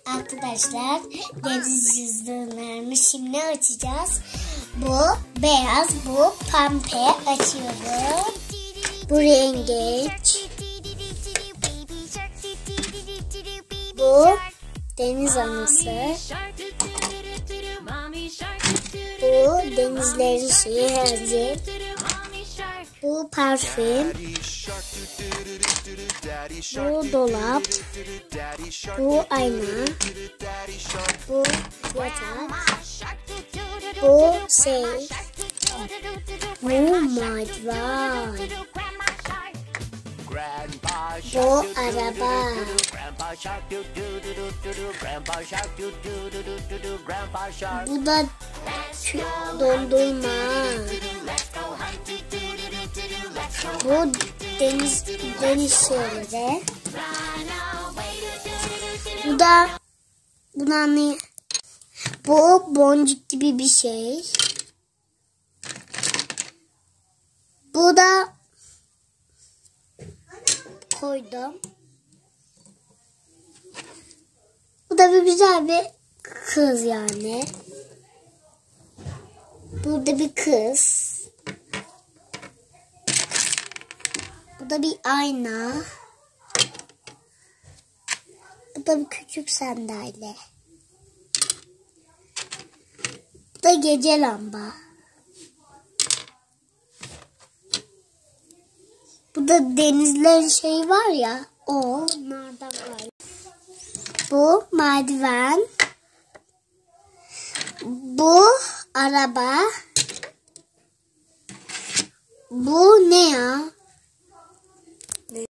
Arkadaşlar deniz cüzdanlarını şimdi açacağız. Bu beyaz, bu pembe. Açıyorum. Bu rengeç. Bu deniz anası. Bu denizlerin şeyi hazır. Bu parfüm. Bu dolap. Bu ayna. Bu yatak. Bu şey. Bu merdiven. Bu araba. Bu da dondurma. Bu deniz şeyleri. Bu da ne? Bu boncuk gibi bir şey. Bu da koydum. Bu da bir güzel bir kız yani. Burada bir kız. Bu da bir ayna. Bu da bir küçük sandalye. Bu da gece lamba. Bu da denizlerin şeyi var ya. Onlardan var. Bu merdiven. Bu araba. Bu ne ya?